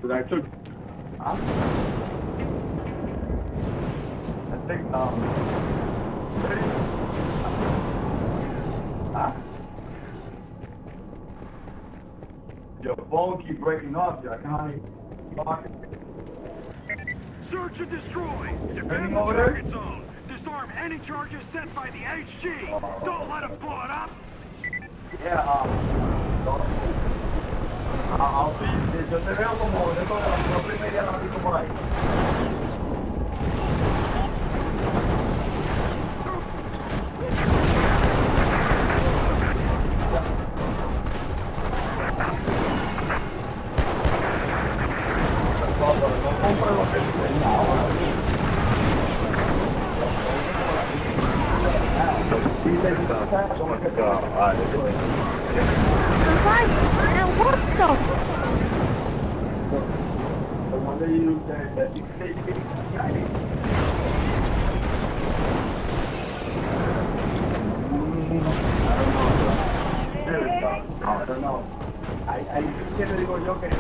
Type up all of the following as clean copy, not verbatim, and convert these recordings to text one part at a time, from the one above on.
But I took. Huh? I think. Huh? Your phone keep breaking off. I can't talk. Search and destroy. Defend the over target there? zone. Disarm any charges sent by the HG. Don't let them blow it up. Yeah, I'll see. Yo te veo como dentro de las 4:30 de la pico por ahí. No compro lo que tenía ahora. What the? The one that you that you say I don't know. I siempre digo yo que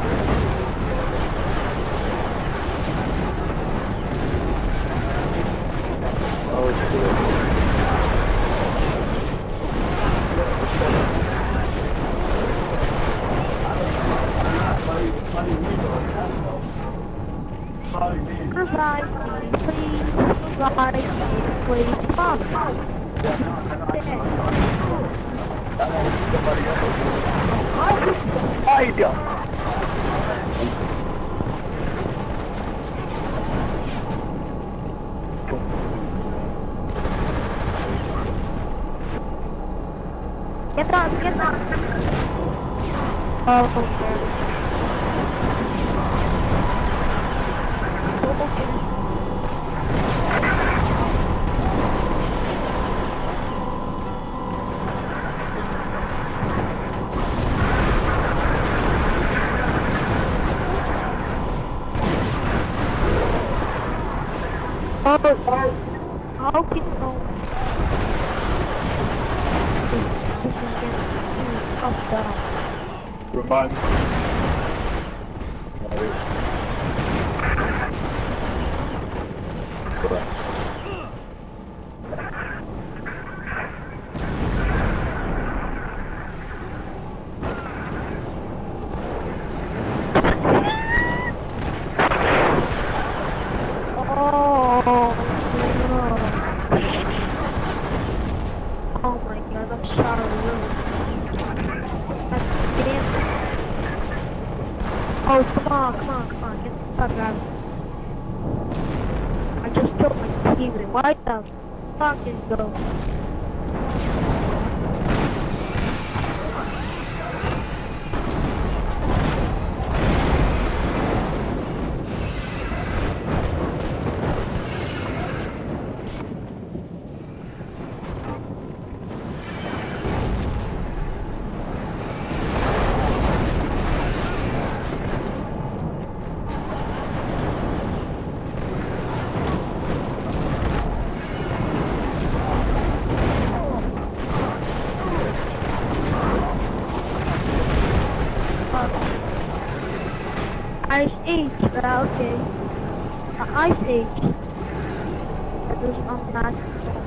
Revive me, please. Revive me, please. Fuck. Ay, Dios. Get on. Oh, okay. How can you know? Up down. Remind me. Oh my god, I'm sorry. Oh, come on, get the fuck out. I just killed my teammate. Why the fuck is go? Ice Age, okay. Ice Age. That is unmatchable.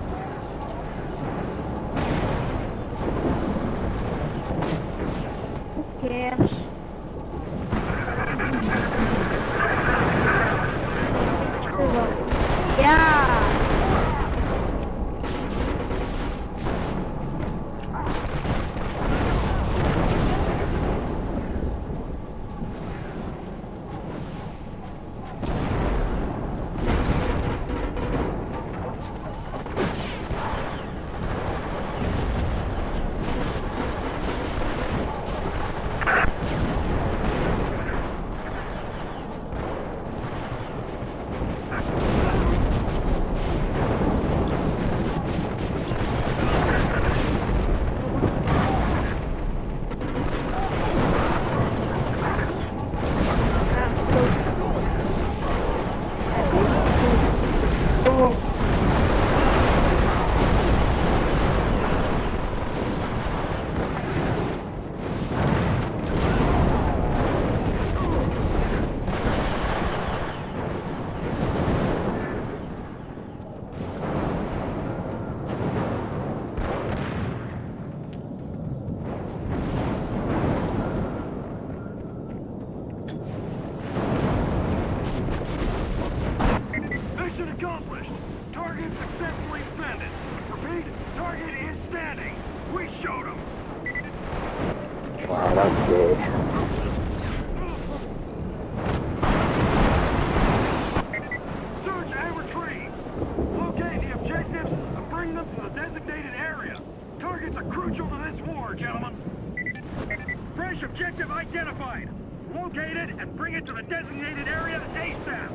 Who cares? Yeah! Wow, that's gay. Search and retrieve. Locate the objectives and bring them to the designated area. Targets are crucial to this war, gentlemen. Fresh objective identified. Locate it and bring it to the designated area ASAP.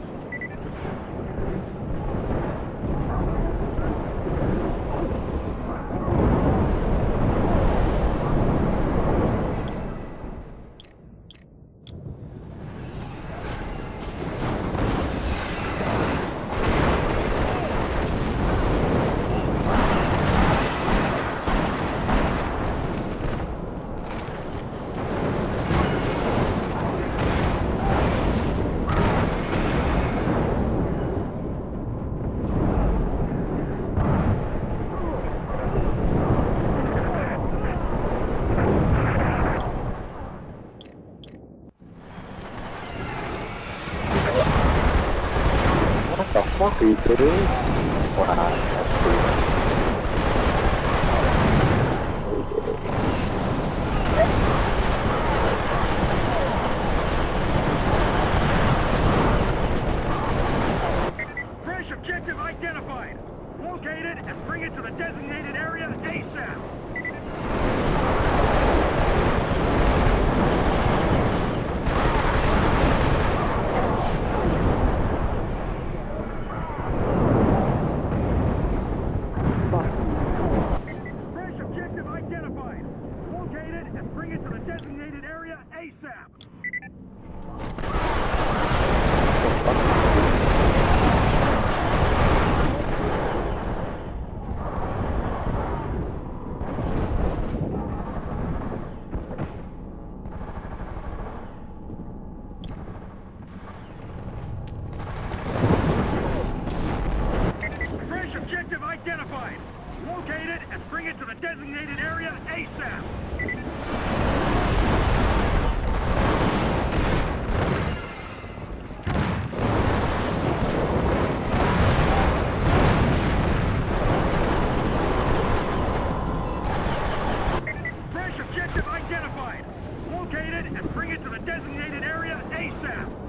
What the fuck are you doing? Wow, that's cool. Fresh objective identified. Locate it and bring it to the designated area ASAP. Fresh objective identified. Locate it and bring it to the designated area ASAP. Fresh objective identified. Locate it and bring it to the designated area ASAP. Fresh objective identified. Locate it and bring it to the designated area ASAP.